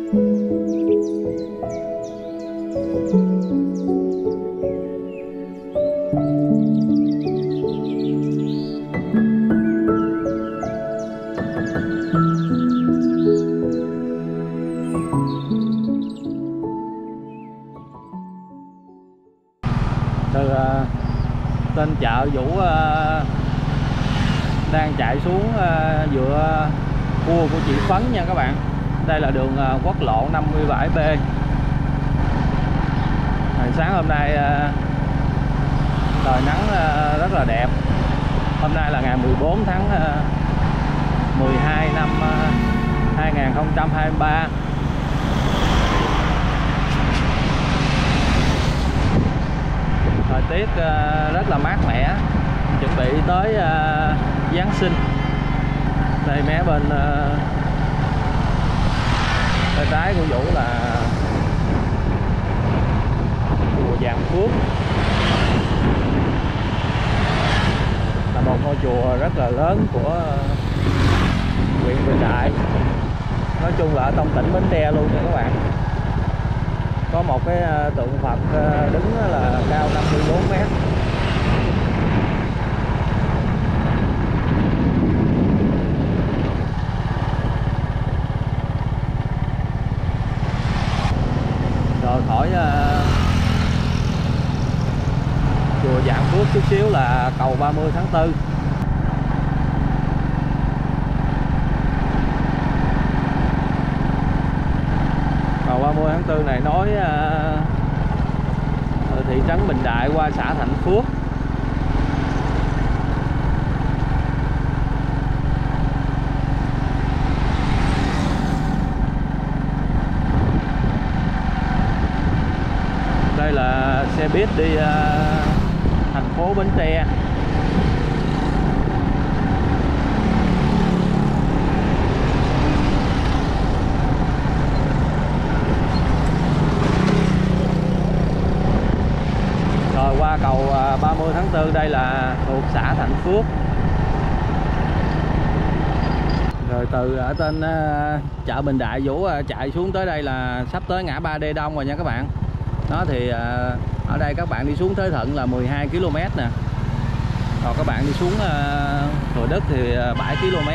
Từ tên chợ Vũ đang chạy xuống dựa cua của chị Phấn nha các bạn. Đây là đường quốc lộ 57B. Sáng hôm nay trời nắng rất là đẹp. Hôm nay là ngày 14 tháng 12 năm 2023. Thời tiết rất là mát mẻ, chuẩn bị tới Giáng sinh. Đây mé bên tay trái của Vũ là chùa Vạn Phước, là một ngôi chùa rất là lớn của huyện Bình Đại, nói chung là ở trong tỉnh Bến Tre luôn nha các bạn. Có một cái tượng Phật đứng là cao 54 mét. Rồi khỏi chùa Vạn Phước chút xíu là cầu 30 tháng 4. Cầu 30 tháng 4 này nối thị trấn Bình Đại qua xã Thạnh Phước. Đây là xe buýt đi thành phố Bến Tre. Rồi qua cầu 30 tháng 4 đây là thuộc xã Thạnh Phước. Rồi từ ở trên chợ Bình Đại Vũ chạy xuống tới đây là sắp tới ngã ba Đê Đông rồi nha các bạn. Đó thì ở đây các bạn đi xuống Thới Thuận là 12 km nè. Còn các bạn đi xuống Thủ Đức thì 7 km.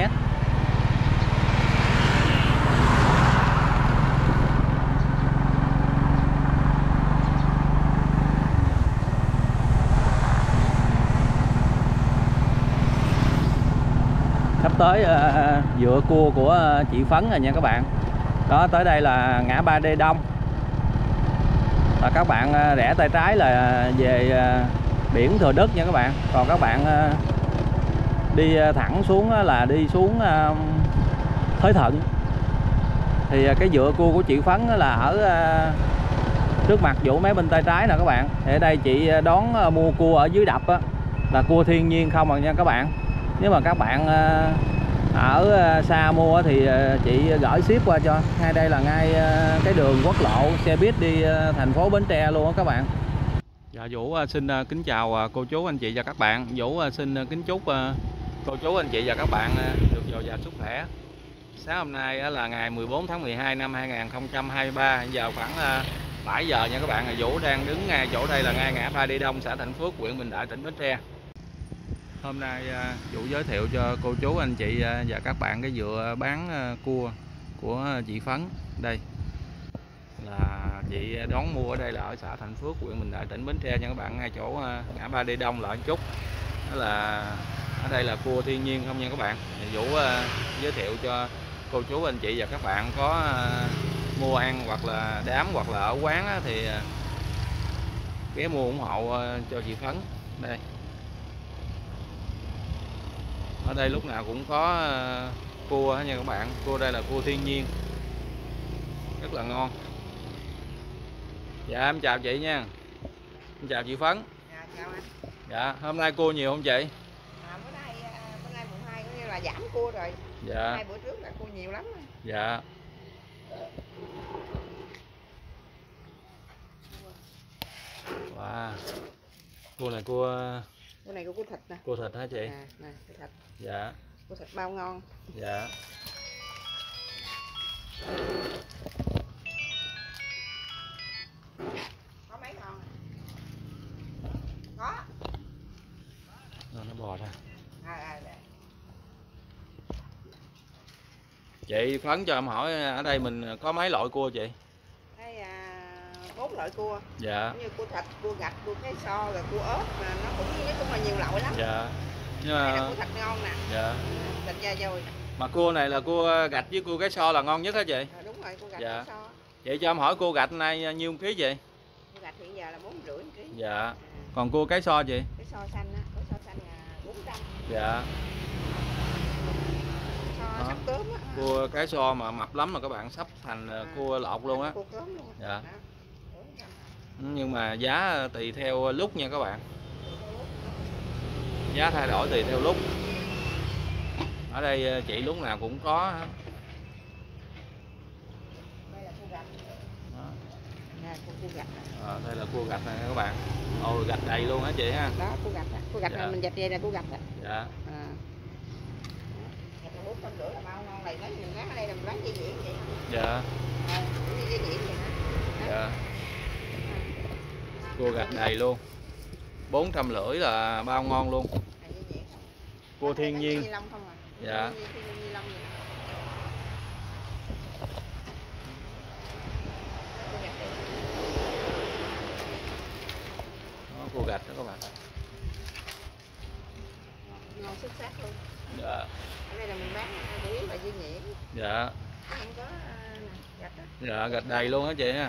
Sắp tới dựa cua của chị Phấn rồi nha các bạn. Đó, tới đây là ngã ba Đê Đông. Và các bạn rẽ tay trái là về biển Thừa Đức nha các bạn. Còn các bạn đi thẳng xuống là đi xuống Thới Thuận. Thì cái dựa cua của chị Phấn là ở trước mặt Vũ mé bên tay trái nè các bạn. Thì ở đây chị đón mua cua ở dưới đập á, là cua thiên nhiên không à nha các bạn. Nếu mà các bạn ở xa mua thì chị gửi ship qua cho. Ngay đây là ngay cái đường quốc lộ xe buýt đi thành phố Bến Tre luôn á các bạn. Dạ, Vũ xin kính chào cô chú anh chị và các bạn. Vũ xin kính chúc cô chú anh chị và các bạn được dồi dào sức khỏe. Sáng hôm nay là ngày 14 tháng 12 năm 2023, giờ khoảng 7 giờ nha các bạn. Vũ đang đứng ngay chỗ đây là ngay ngã ba Đê Đông, xã Thạnh Phước, huyện Bình Đại, tỉnh Bến Tre. Hôm nay Vũ giới thiệu cho cô chú anh chị và các bạn cái dựa bán cua của chị Phấn. Đây là chị đón mua ở đây là ở xã Thạnh Phước, huyện Bình Đại, tỉnh Bến Tre nha các bạn, ngay chỗ ngã ba Đê Đông lại một chút. Đó là ở đây là cua thiên nhiên không nha các bạn. Thì Vũ giới thiệu cho cô chú anh chị và các bạn có mua ăn hoặc là đám hoặc là ở quán thì ghé mua ủng hộ cho chị Phấn. Đây, ở đây lúc nào cũng có cua nha các bạn. Cua đây là cua thiên nhiên, rất là ngon. Dạ em chào chị nha. Em chào chị Phấn. Dạ, chào anh. Dạ, hôm nay cua nhiều không chị? Bữa nay mùng 2 có nghĩa là giảm cua rồi. Dạ. Hai bữa trước là cua nhiều lắm. Dạ. Wow. Cua này cua này cua thịt nè. Cua thịt hả chị? Nè, thịt. Dạ. Cua thịt bao ngon. Dạ. bò ra. Dạ. Chị Phấn cho em hỏi ở đây mình có mấy loại cua chị? Đây 4 loại cua. Dạ. Như cua thịt, cua gạch, cua cái so, rồi cua ớt, mà nó cũng nói chung là nhiều loại lắm. Dạ. Nhưng Đây mà là cua thịt ngon nè. dạ. Thịt da dồi. Mà cua này là cua gạch với cua cái so là ngon nhất hả chị? Đúng rồi, cua gạch Dạ. cái so. Chị cho em hỏi cua gạch nay nhiêu ký chị? Cua gạch hiện giờ là 4,5 kg. Dạ. Còn cua cái so chị? Cái so xanh á, cái so xanh là 400. Dạ. So sắp cớm á. Cua cái so mà mập lắm mà các bạn, sắp thành cua lọt luôn á. Cua cớm luôn. Dạ. Đó. Nhưng mà giá tùy theo lúc nha các bạn. Giá thay đổi tùy theo lúc. Ở đây chị lúc nào cũng có. Đây là cua gạch. Đó. Nè, cua gạch. Đây là cua gạch này các bạn. Ôi gạch đầy luôn hả chị ha? Đó, cua gạch á. Cua gạch Dạ. này mình dạch về là cua gạch á. Dạ. Gạch là 450 là bao ngon này, nói mình bán ở đây là mình bán dây nhuyễn vậy. Dạ. Dây nhuyễn vậy đó. Dạ. Cua gạch đầy luôn. 450 là bao ngon luôn. Cua thiên nhiên. Dạ. Đó, cua gạch đó các bạn. Ngon xuất sắc luôn. Dạ. Ở đây là mình bán chủ yếu là dây nhuyễn. Dạ. Không có gạch đó. Dạ, gạch đầy luôn hả chị ha?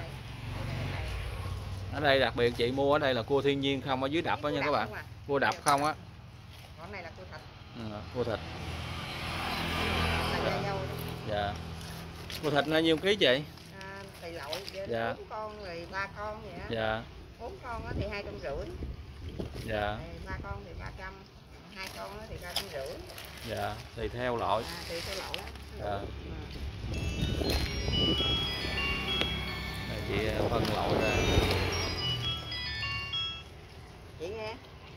Ở đây đặc biệt chị mua ở đây là cua thiên nhiên không, ở dưới đập đó nha các bạn. Cua đập không á. Còn này là cua thịt. Cua thịt. Là dâu. Dạ. Cua thịt nó nhiêu ký chị? Tùy loại, dạ. 4 con rồi 3 con vậy đó. Dạ. 4 con thì 250. Dạ. 3 con thì 300, 2 con thì 350. Dạ, tùy theo loại. Tùy theo loại đó. Dạ. Đây chị phân loại ra. Chị nghe.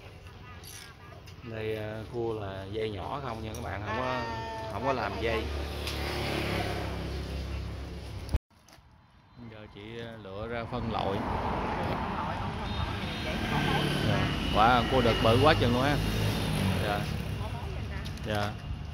Đây cua là dây nhỏ không nha các bạn, không có làm dây. Giờ chị lựa ra phân loại. Wow, cua đực bự quá chừng luôn ha. Dạ. Dạ.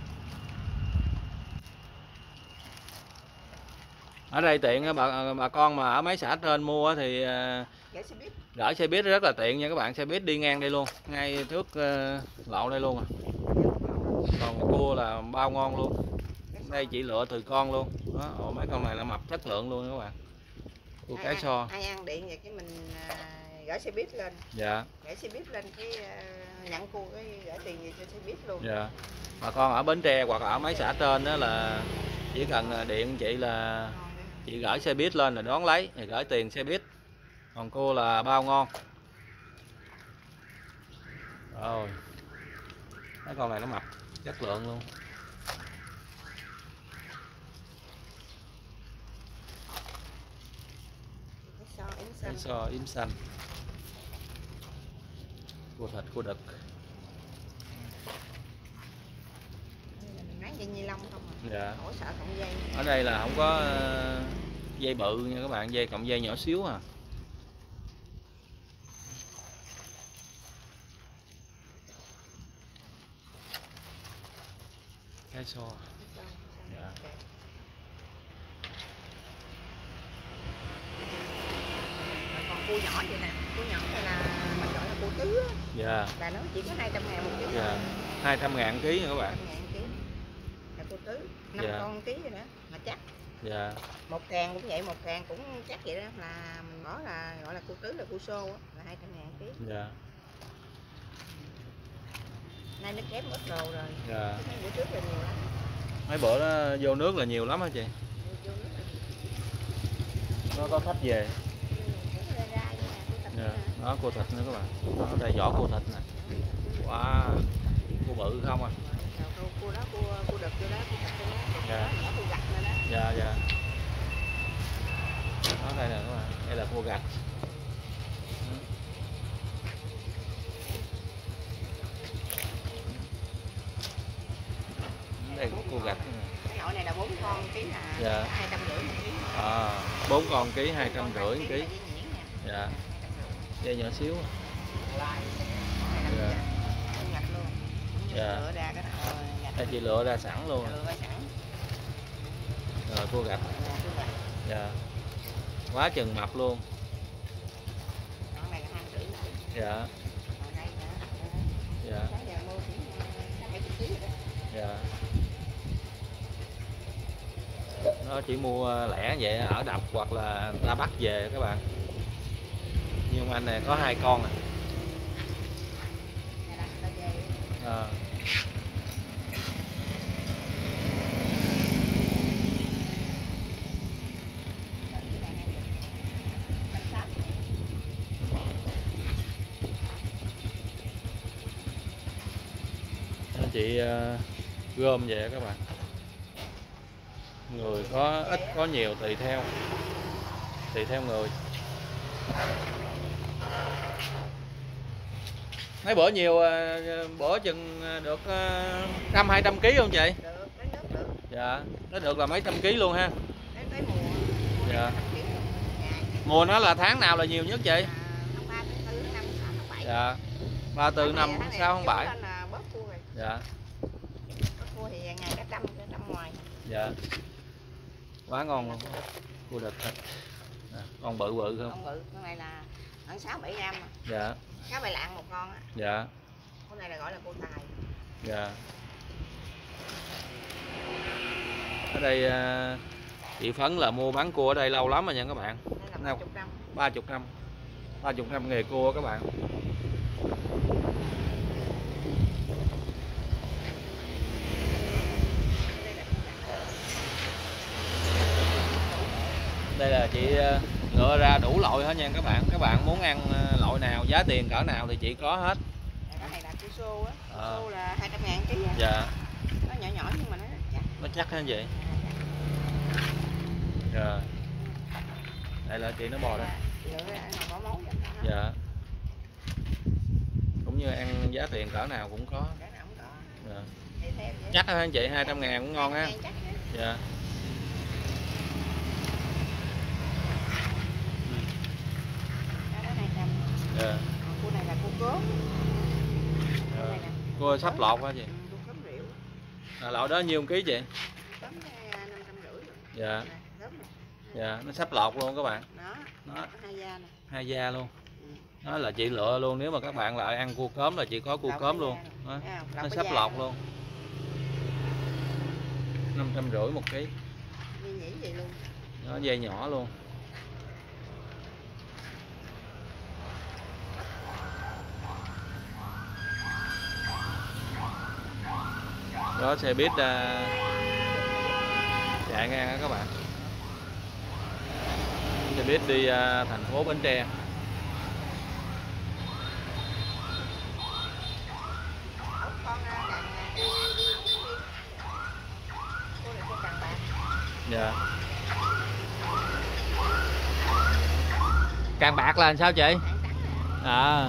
Ở đây tiện bà con mà ở mấy xã trên mua thì gửi xe buýt rất là tiện nha các bạn, xe buýt đi ngang đây luôn, ngay trước lộ đây luôn à. Còn cua là bao ngon luôn. Đây chị lựa từ con luôn. Đó, mấy con này là mập chất lượng luôn các bạn. Cua cái so. Ai ăn điện vậy cái mình gửi xe buýt lên. Dạ. Gửi xe buýt lên cái nhận cua cái gửi tiền về cho xe buýt luôn. Dạ. Bà con ở Bến Tre hoặc ở mấy xã trên đó là chỉ cần điện chị là chị gửi xe buýt lên là đón lấy thì gửi tiền xe buýt. Còn cua là bao ngon. Rồi. Mấy con này nó mập chất lượng luôn. Cái so yếm xanh. Cua thịt, cua đực. Mình bán dây ni lông không à? Dạ. Hỗ trợ cộng dây. Ở đây là không có dây bự nha các bạn, dây cộng dây nhỏ xíu à. Cái so. Dạ. Còn cua nhỏ vậy nè, cua nhỏ này là mình gọi là cua tứ á. Dạ. Là nó chỉ có 200.000 một ký. Dạ. 200.000 ký nha các bạn. 200.000 ký. Là cua tứ, 5 Dạ. con ký rồi đó, mà chắc. Dạ. Một càng cũng vậy, một càng cũng chắc vậy đó, là mình bỏ là gọi là cua tứ, là cua xô á, là 200.000 ký. Dạ. Nay nó kém ít đồ rồi. Dạ. Mấy bữa trước là nhiều lắm. Mấy bữa đó vô nước là nhiều lắm hả chị? Vô nước là Nó có khách về. Dạ. Đó cua thịt nữa các bạn. Đó, đây vỏ cua thịt nè. Wow. Cua bự không à? Cua đó, cua đực vô đó, cua thịt vô đó. Dạ. Cua gạch rồi đó. Dạ dạ. Đó đây nè các bạn, đây là cua gạch. Đây có cua gạch. Cái loại này là 4 con ký là dạ. 250 một ký. 4 con ký 250 một ký. Dạ. Dây nhỏ xíu. Dạ. Dạ. Dạ. Lựa ra cái nào gạch. Chị lựa ra sẵn luôn. Lựa ra sẵn. Rồi cua gạch. Dạ. Quá chừng mập luôn. Con này là 2,5 kg. Dạ. Còn đây nữa. Dạ. Sáng giờ mua cũng 20 kg rồi đó. Dạ. Nó chỉ mua lẻ vậy ở đập hoặc là ta bắt về các bạn. Nhưng anh này có 2 con à. À. Chị gom về các bạn, người có ít có nhiều tùy theo người. Mấy bữa nhiều, bữa chừng được 100-200 kg không chị? Được, đến nước được. Dạ, nó được là mấy trăm ký luôn ha. Đến tới mùa. Dạ. Mùa nó là tháng nào là nhiều nhất chị? Tháng 3, tháng 4, tháng 5, tháng 7. Dạ. 3, 4, 5, 6, tháng 7. Dạ. Bớt cua thì ngày cả trăm ngoài. Dạ. Quá ngon. Cua đực thịt. Con bự bự không? Con bự, con này là khoảng 6-7 gram mà. Dạ. Cá bài lạng một con á. Dạ. Con này là gọi là cua tài. Dạ. Ở đây chị Phấn là mua bán cua ở đây lâu lắm rồi nha các bạn. Đây là 30 năm. 30 năm. 30 năm nghề cua các bạn. Đây là chị lựa ra đủ loại hết nha các bạn. Các bạn muốn ăn loại nào, giá tiền cỡ nào thì chị có hết. Cái này là cua xô á. Xô là 200.000 ký á. Dạ. Nó nhỏ nhỏ nhưng mà nó rất chắc. Nó chắc hả vậy? Rồi. Đây là chị nó bò đó. Lựa ra có món vậy đó. Dạ. Cũng như ăn giá tiền cỡ nào cũng có. Cỡ nào cũng có. Dạ. Theo Chắc hả anh chị? 200.000 cũng ngon ha. Dạ. Dạ. Cua này là cua cốm. Cua sắp lọt hả chị? Cua cốm rượu. Loại đó nhiêu ký chị? Cốm 550. Dạ. Dạ, nó sắp lọt luôn các bạn. Đó. Hai da nè. Hai da luôn. Đó là chị lựa luôn, nếu mà các bạn lại ăn cua cốm là chị có cua cốm luôn. Đó. Nó sắp lọt luôn. 550 một ký. Nó dây nhỏ luôn. Đó xe buýt chạy ngang đó các bạn. Xe buýt đi thành phố Bến Tre. Dạ. Càng bạc là sao chị? À.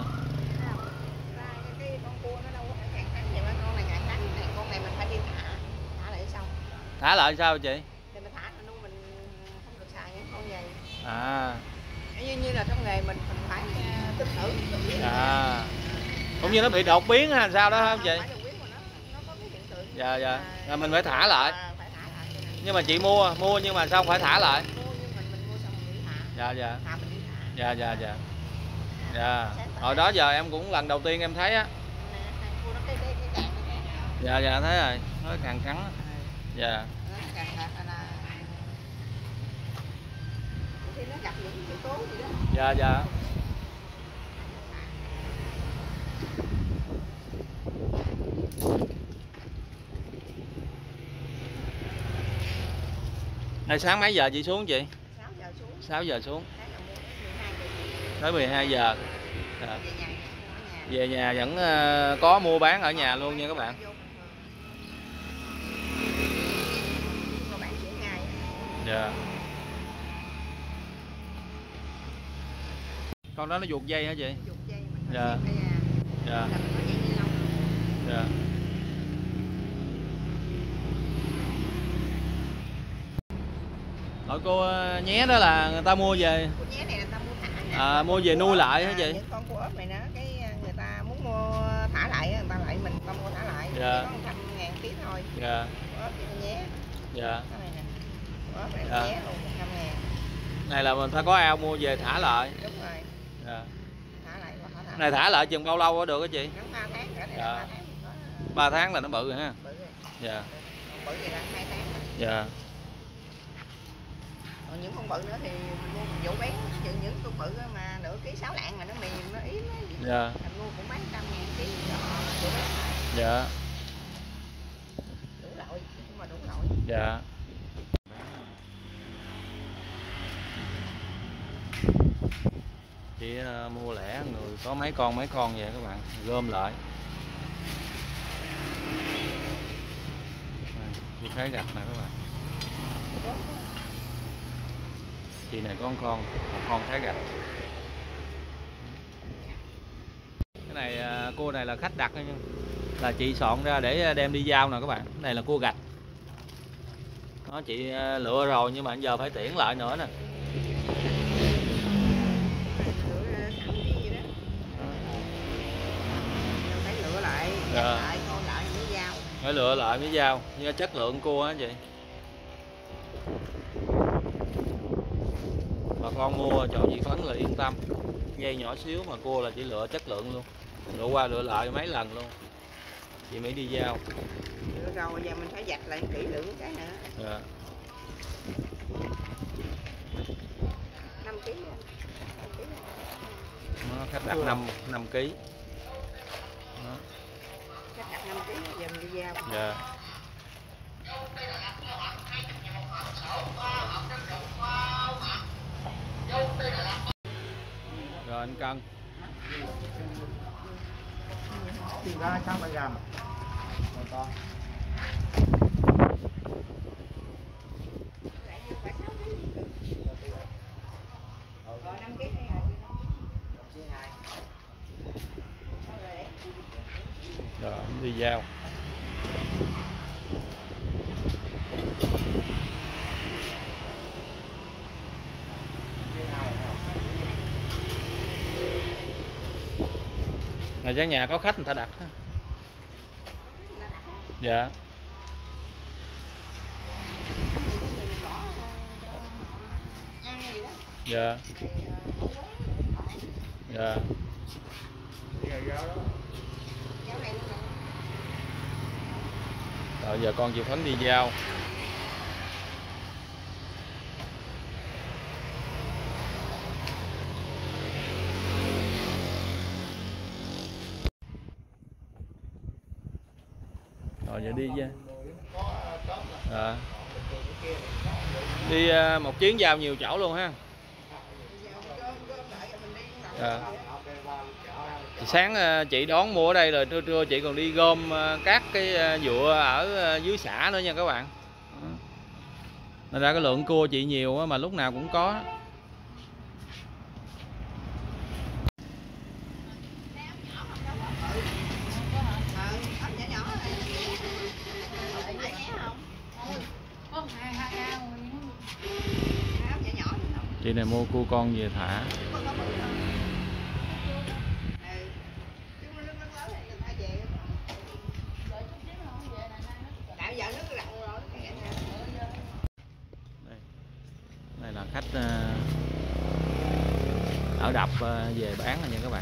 Thả lại sao chị? Thì mình thả nó nuôi mình không được xài những con vậy. À. Như là trong nghề mình phải tính thử. À. Cũng như nó bị đột biến hay sao đó không chị? Nó có cái hiện tượng. Dạ dạ. Rồi mình phải thả lại. Nhưng mà chị mua nhưng mà sao phải thả lại? Mua nhưng mình mua xong mình đi thả. Dạ dạ. Thả mình đi thả. Dạ dạ dạ. Dạ. Hồi đó giờ em cũng lần đầu tiên em thấy á. Dạ dạ thấy rồi, nó càng cắn. Dạ. Dạ dạ. Nay sáng mấy giờ chị xuống chị? 6 giờ xuống. 6 giờ xuống. Tới 12 giờ. Dạ. Về nhà vẫn có mua bán ở nhà luôn nha các bạn. Dạ. Con đó nó vuột dây hả chị? Vuột dây mình dạ. Dạ. Dạ. Hỏi cô nhé đó là người ta mua về. Cô nhé này là người ta mua thả. À, mua về nuôi lại hả chị? Những con cua ốp này đó, cái người ta muốn mua thả lại, người ta lại mình ta mua thả lại. Dạ. Có 100.000 ký thôi. Dạ. Ốp cho nhé. Dạ. Cái này nè. Ốp này Dạ. nhé luôn 100.000. Này là mình phải có ao mua về thả lại. Đúng rồi. Dạ. Thả lại qua thả. Này thả lại chừng bao lâu có được hả chị? Nó 3 tháng nữa, Dạ. 3 tháng. 3 tháng là nó bự rồi ha. Bự rồi. Dạ. Bự vậy là 2 tháng. Dạ. Còn những con bự nữa thì mình mua mình dụ bán, những con bự mà nửa ký 6 lạng mà nó mềm nó yếm á. Dạ. Mình mua cũng bán 100.000 ký cho họ dụ bán. Dạ. Đủ loại, nhưng mà đủ loại. Dạ. Chị mua lẻ người có mấy con vậy các bạn gom lại. Chị thấy gạch nè các bạn. Chị này có một con thái gạch. Cái này cua này là khách đặt nha, là chị soạn ra để đem đi giao nè các bạn. Cái này là cua gạch. Đó, chị lựa rồi nhưng mà giờ phải tiễn lại nữa nè. Phải lựa lại, lại con lại mới giao. Phải lựa lại mới giao, như chất lượng cua á chị. Bà con mua chọn chị Phấn là yên tâm. Dây nhỏ xíu mà cua là chỉ lựa chất lượng luôn. Lựa qua lựa lại mấy lần luôn. Chị mới đi giao. Lựa rồi giờ mình phải vạch lại kỹ lưỡng cái nữa. Dạ. 5 kg. Nó khách đặt 5 kg. Khách đặt 5 kg giờ mình đi giao. Dạ. Rồi anh cân. Thì ra 200 gram. Con. Rồi 5 kg này rồi. Rồi đi giao. Này giá nhà có khách người ta đặt ha. Dạ. Dạ. Dạ. Rồi giờ con chịu Phấn đi giao. Rồi giờ đi nha. Đi một chuyến giao nhiều chỗ luôn ha. Sáng chị đón mua ở đây rồi trưa chị còn đi gom các cái dựa ở dưới xã nữa nha các bạn. Nên ra cái lượng cua chị nhiều mà lúc nào cũng có. Chị này mua cua con về thả. Đây là khách ở đập về bán rồi nha các bạn.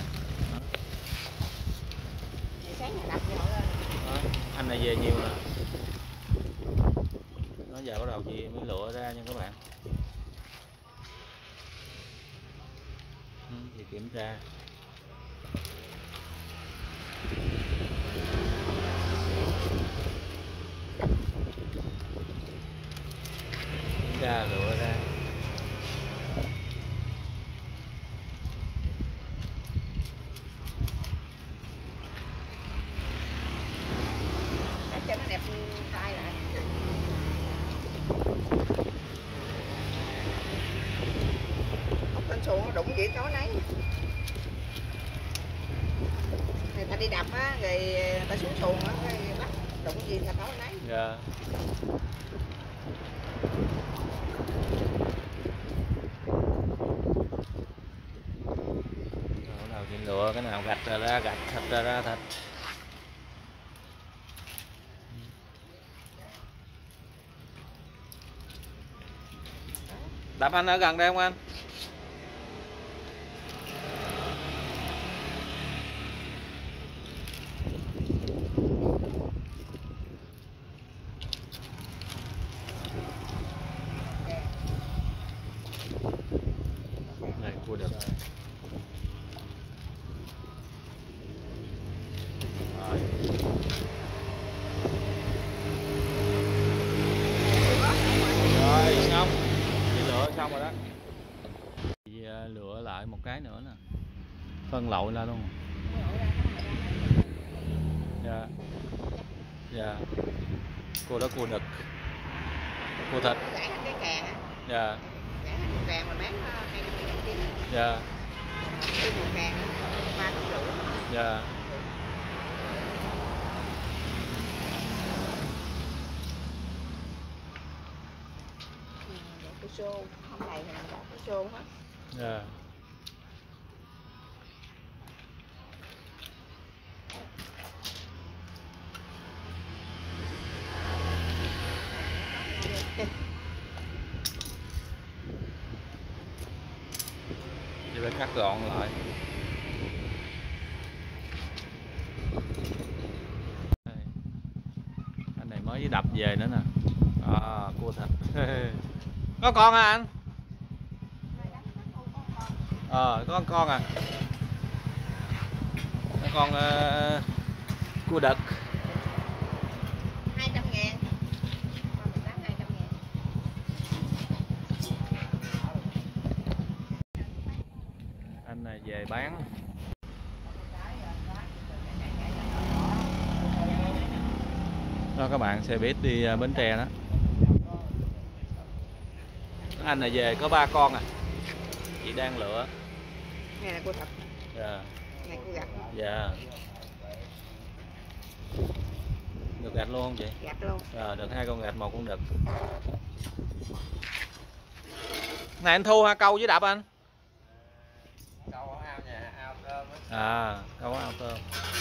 Anh này về nhiều nè. Nó giờ bắt đầu chị mới lựa ra nha các bạn. Chị kiểm tra. Kiểm tra lựa ra. Cho nó đẹp tay lại. Con xuồng nó đụng vậy tối nấy. Người ta đi đập á, rồi người ta xuống xuồng á, bắt đụng gì là tối nấy. Dạ. Bắt đầu chị lựa cái nào gạch ra gạch, thịt ra thịt. Đập anh ở gần đây không anh? Này cua được. Rồi. Rồi xong. Chị lựa xong rồi đó. Chị lựa lại một cái nữa nè. Phân lội ra luôn. Dạ. Dạ. Cua đó cua đực. Cua thịt. Gãy thành cái kè hả? Dạ. Gãy thành một kè mà bán 250 kg. Dạ. Một kè 3,5 kg. Dạ. Cái xô không đầy thì mình bỏ cái xô hết. Dạ. Chị phải cắt gọn lại. Đây. Anh này mới đập về nữa nè. À, cua thịt. Có con hả anh? Có con à. Có con cua đực. 200.000. Con mình bán 200.000. Anh này về bán. Đó các bạn, xe buýt đi Bến Tre đó. Anh này về có 3 con à. Chị đang lựa. Này là cua thịt. Dạ. Này cua gạch. Dạ. Được gạch luôn không chị? Gạch luôn. Được 2 con gạch, 1 con đực. Này anh thu ha, câu với đập anh? Câu ở ao nhà, ao tôm á. À, câu ở ao tôm.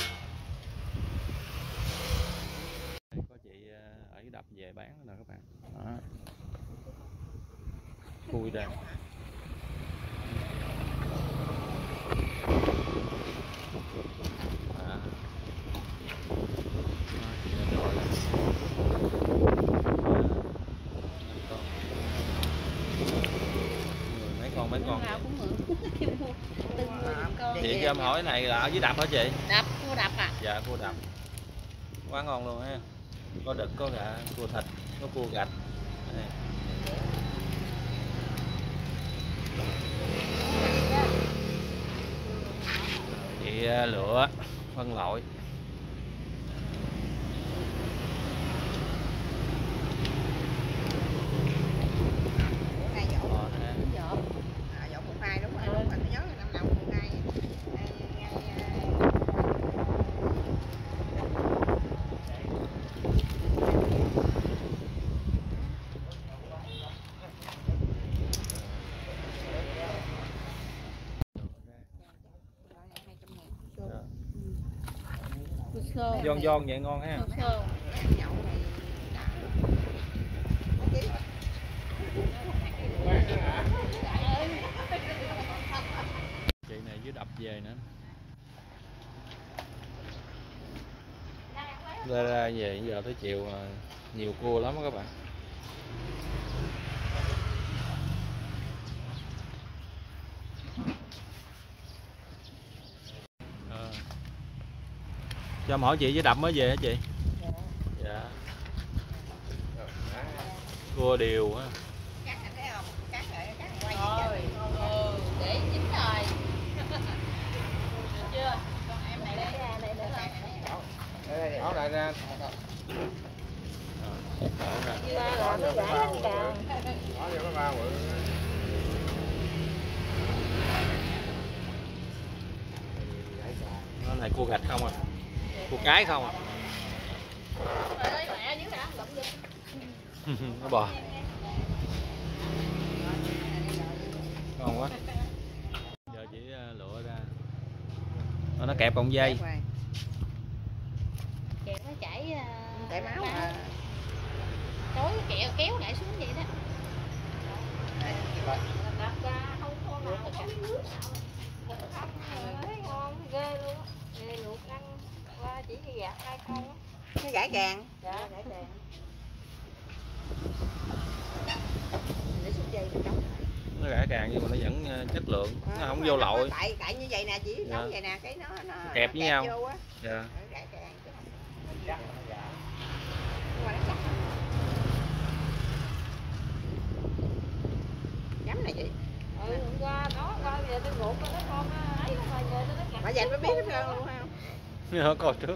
Có chị ở dưới đập về bán nè các bạn. Đó. Khui ra. Mấy con chị cho em hỏi này là ở dưới đập hả chị? Đập, cua đập à? Dạ cua đập quá ngon luôn ha, có đực, có gà, cua thịt, có cua gạch. Đây. Chị lựa phân loại. Dọn 12 đúng rồi, đúng rồi, nhớ là năm nào 12. Giòn giòn vậy ngon ha. Chị này dưới đập về nữa. Ra về giờ tới chiều nhiều cua lắm đó các bạn. Cho em hỏi chị với đập mới về hả chị? Dạ. Cua điều á. Để chín rồi. Được chưa? Con em này đây ra đây để lại. Đây, áo lại ra. Ba rồi nó gãy hết cả. Bỏ vô cái bao bự. Nó này cua gạch không à? Cua cái không à? Nó bò. Ngon quá. Giờ chỉ lựa ra. Nó kẹp cọng dây. Kẹp nó chảy máu à. Tối kéo lại xuống vậy đó. Thấy ngon ghê luôn á. Ghê luộc ăn qua chỉ gạt 2 con á. Cái gãi càng. Dạ, gãi càng. Để xúc dây mình đóng. Nó rẻ càng nhưng mà nó vẫn chất lượng, nó không vô lội. Tại như vậy nè, chỉ đóng vậy nè, cái nó kẹp với nhau. vô á. Dạ. Gãi càng chứ không. Chắc nó giả. Nhưng mà nó chắc lắm. Nhắm này chị. Hôm qua nó qua về tôi ngủ con nó con ấy nó về tôi nó Mà dành mới biết hết trơn luôn không? Nhớ coi trước.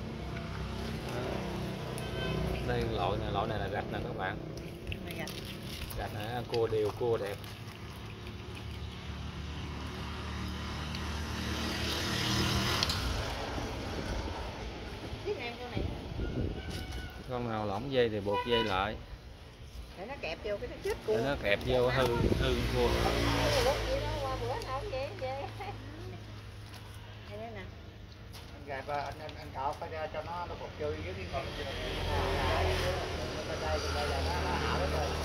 Đây loại này là gạch nè các bạn. Gạch này cua đều, cua đẹp. Con nào lỏng dây thì buộc dây lại Để nó kẹp vô cái nó chết cua. để nó kẹp vô hư cua. qua bữa nào cũng vậy về. Đây nè. Anh gạt anh cạo phải ra cho nó phục chơi với cái con gì đây là nó hảo lắm rồi.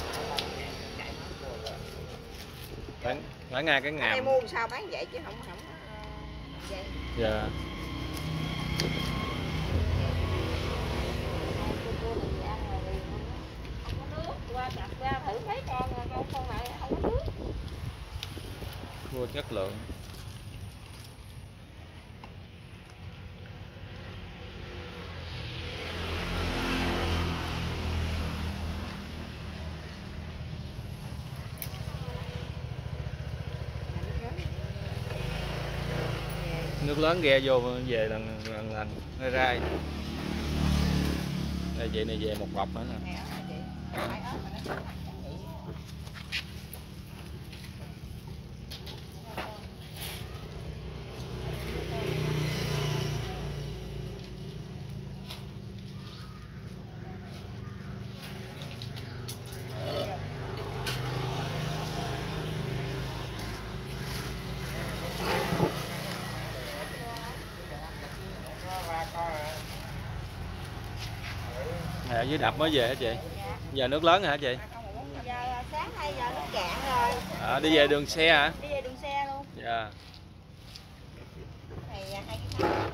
Phải ngay cái Ở đây ngàm. mua sao bán vậy chứ không vậy. Dạ. Qua chặt ra thử mấy con này không có nước. Cua chất lượng. Nước lớn ghe vô về lần hơi rai. Đây vậy này về một bọc nữa nè. Ở dưới đập mới về hả chị? Giờ nước lớn hả chị? Giờ sáng 2 giờ nước cạn rồi. Đi về đường xe hả? Đi về đường xe luôn. Dạ. Này 2 cái thau.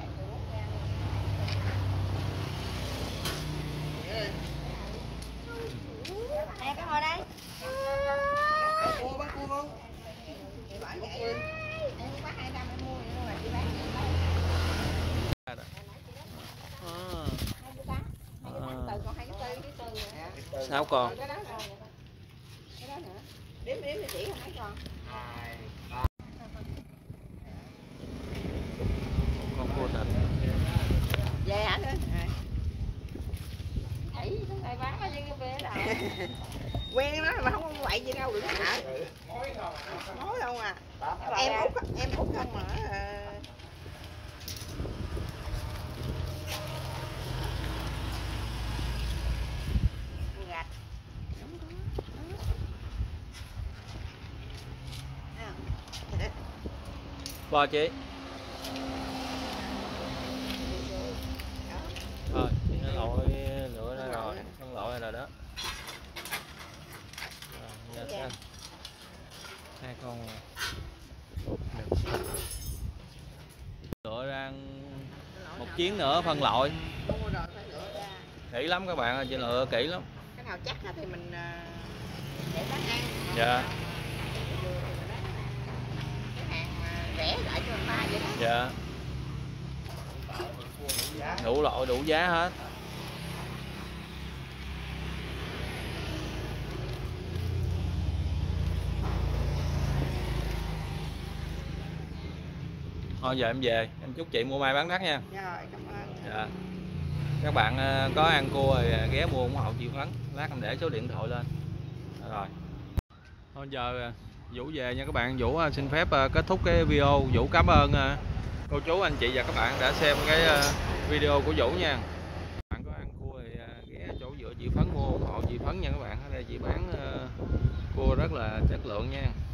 Nè cái hồi đây. Bán cua không? Bán vậy. Em có 200 em mua nhưng mà chị bán từ còn 2 cái tư. 6 con. Cái đó nữa. Đếm thì chỉ mấy con. Con cua thịt. Về hả nữa? Thấy cái này bán bao nhiêu về đâu. Quen nó mà không có quậy gì đâu, đừng sợ. Nói không à. Em út không mà. Gạch. Bo chị. Thôi, nó lội lửa ra rồi, phân lội rồi đó. Rồi, 2 con. Lựa ra 1 chuyến nữa phân lội. Kỹ lắm các bạn ơi, chị lựa kỹ lắm. Cái nào chắc thì mình để bán ăn. Dạ. Cái hàng mà rẻ lại cho người ta vậy đó. Dạ. Đủ loại đủ giá hết. Thôi giờ em về, em chúc chị mua may bán đắt nha. Rồi, cảm ơn. Dạ. Các bạn có ăn cua thì ghé mua ủng hộ chị Phấn. Lát em để số điện thoại lên. Rồi. Thôi giờ Vũ về nha các bạn. Vũ xin phép kết thúc cái video. Vũ cảm ơn cô chú anh chị và các bạn đã xem cái video của Vũ nha. Các bạn có ăn cua thì ghé chỗ dựa chị Phấn mua ủng hộ chị Phấn nha các bạn. Ở đây chị bán cua rất là chất lượng nha.